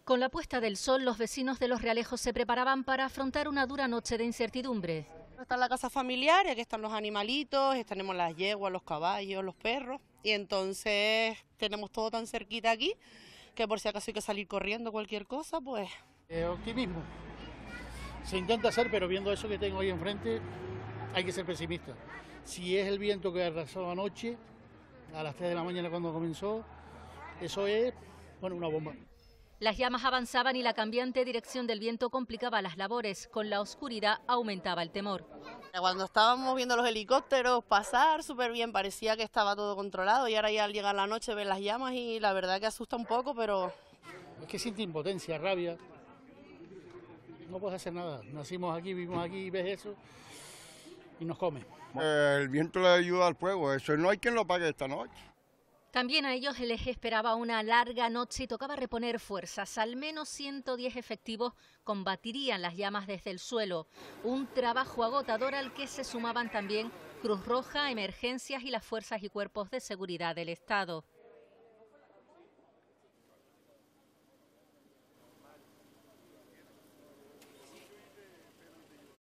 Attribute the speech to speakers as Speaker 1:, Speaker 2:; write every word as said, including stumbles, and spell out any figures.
Speaker 1: Con la puesta del sol, los vecinos de Los Realejos se preparaban para afrontar una dura noche de incertidumbre.
Speaker 2: Está la casa familiar, y aquí están los animalitos, tenemos las yeguas, los caballos, los perros, y entonces tenemos todo tan cerquita aquí, que por si acaso hay que salir corriendo cualquier cosa, pues...
Speaker 3: Eh, optimismo. Se intenta hacer, pero viendo eso que tengo ahí enfrente, hay que ser pesimista. Si es el viento que arrasó anoche, a las tres de la mañana cuando comenzó, eso es, bueno, una bomba.
Speaker 1: Las llamas avanzaban y la cambiante dirección del viento complicaba las labores. Con la oscuridad aumentaba el temor.
Speaker 2: Cuando estábamos viendo los helicópteros pasar súper bien, parecía que estaba todo controlado, y ahora ya al llegar la noche ven las llamas y la verdad que asusta un poco, pero...
Speaker 3: Es que siente impotencia, rabia. No puedes hacer nada. Nacimos aquí, vivimos aquí, ves eso y nos come.
Speaker 4: Eh, el viento le ayuda al fuego, eso no hay quien lo pague esta noche.
Speaker 1: También a ellos les esperaba una larga noche y tocaba reponer fuerzas. Al menos ciento diez efectivos combatirían las llamas desde el suelo. Un trabajo agotador al que se sumaban también Cruz Roja, emergencias y las fuerzas y cuerpos de seguridad del Estado.